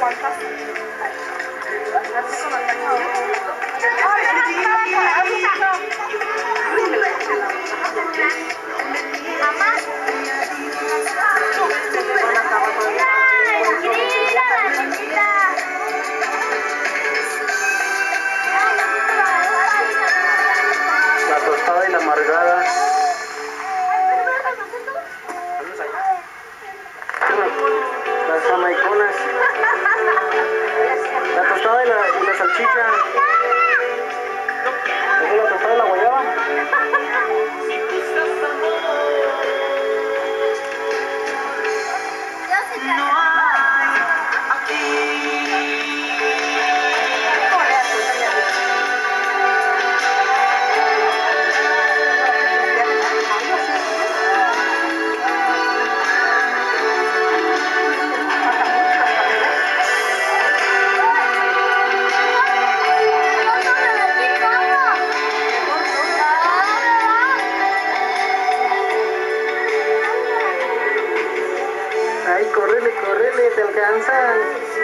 La tostada y la amargada. Las jamaiconas. La tostada y la salchicha. ¿Es la tostada y la guayaba? Ay, córrele, córrele, te alcanzan.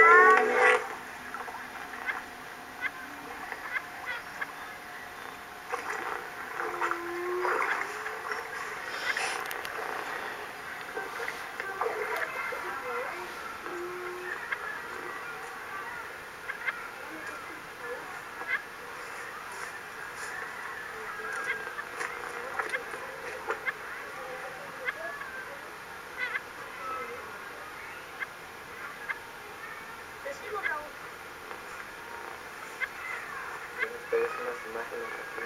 Ustedes unas imágenes aquí.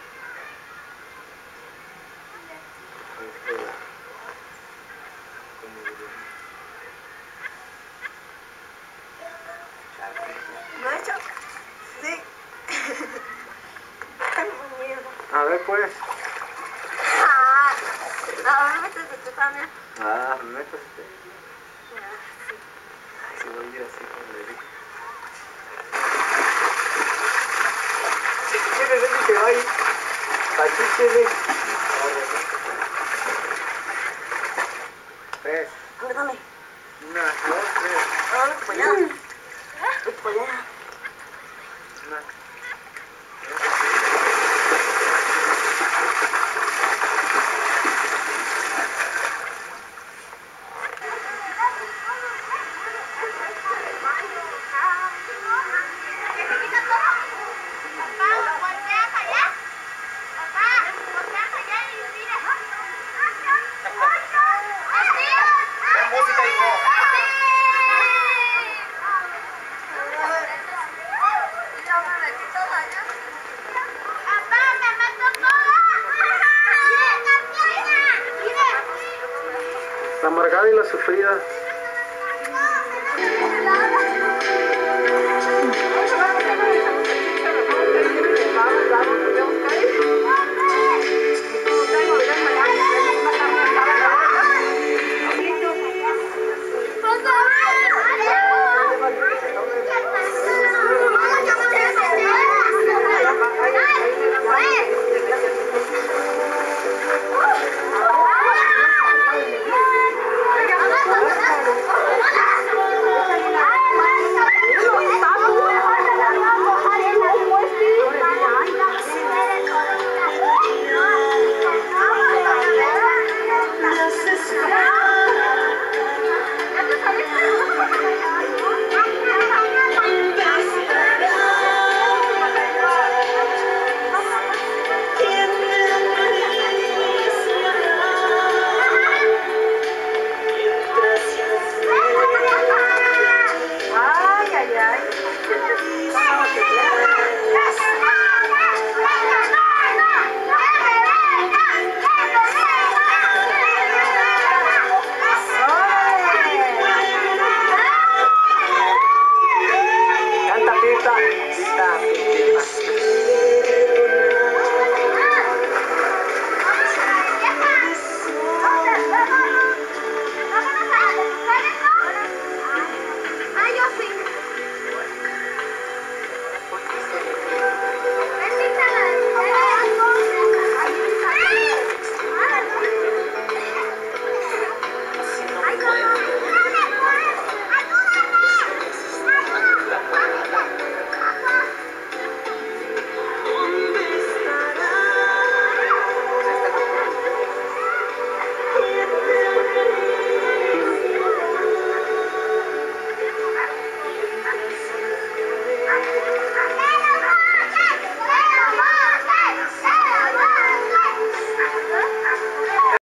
¿No he hecho? Sí. Tengo miedo. A ver pues. Ahora métete tú también. Ah, me meto usted. Sí. Ay, si voy a ir así como le dije. Que va ahí. Aquí quede. Tres. A ver, dame. Una, dos, tres. Ahora para allá. Vete para allá. Una. La amargada y la sufrida. Vamos.